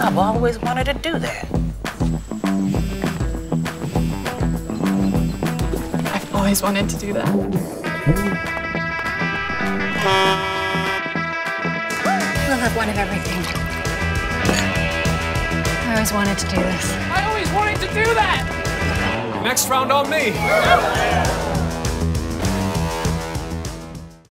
I've always wanted to do that. I've always wanted to do that. We'll have one of everything. I always wanted to do this. I always wanted to do that! Next round on me.